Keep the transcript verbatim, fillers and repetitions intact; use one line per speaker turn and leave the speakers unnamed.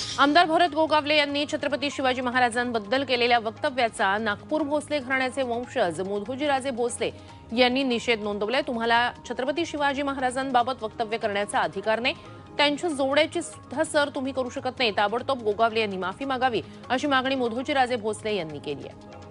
आमदार भरत गोगावले यांनी छत्रपती शिवाजी महाराजांबद्दल केलेल्या वक्तव्याचा नागपूर भोसले घराण्याचे वंशज मुधोजीराजे भोसले यांनी निषेध नोंदवलाय। तुम्हाला छत्रपती शिवाजी महाराजांबाबत वक्तव्य करण्याचा अधिकार नाही, त्यांच्या जोड्याची सुद्धा सर तुम्ही करू शकत नाही। ताबडतोब गोगावले यांनी माफी मागावी अशी मागणी मुधोजीराजे भोसले यांनी केली आहे।